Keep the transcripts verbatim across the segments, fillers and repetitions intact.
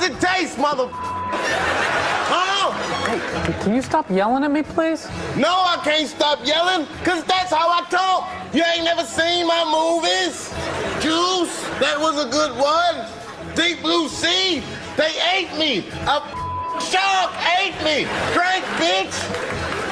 it taste, mother? Huh? Hey, can you stop yelling at me, please? No, I can't stop yelling, because that's how I talk. You ain't never seen my movies? Juice, that was a good one. Deep Blue Sea, they ate me. A shark ate me. Drink, bitch.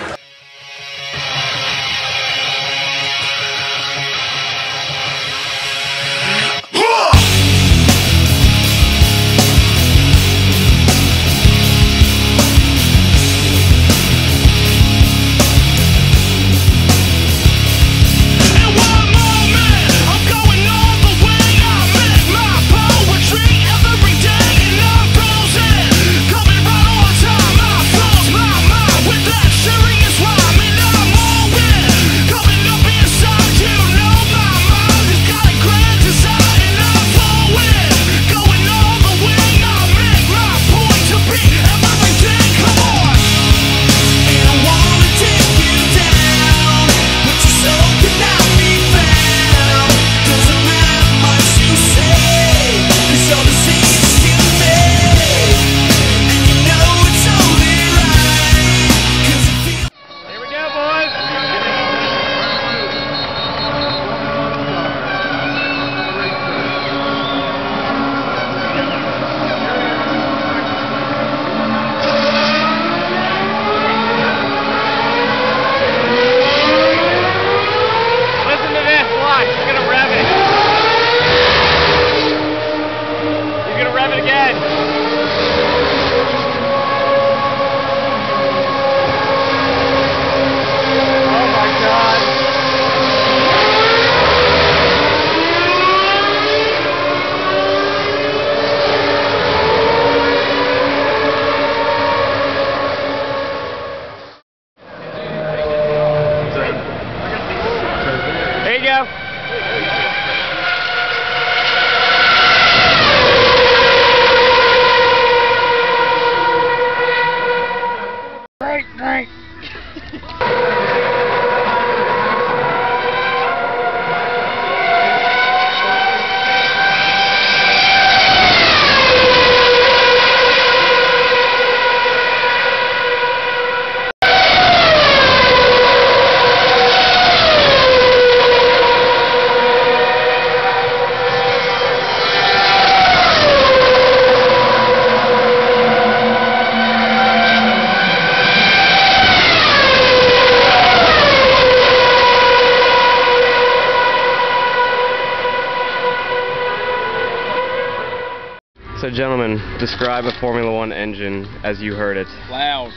So gentlemen, describe a Formula One engine as you heard it. Loud.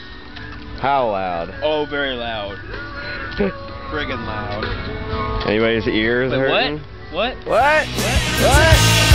How loud? Oh, very loud. Friggin' loud. Anybody's ears Wait, hurting? What? What? What? What? What?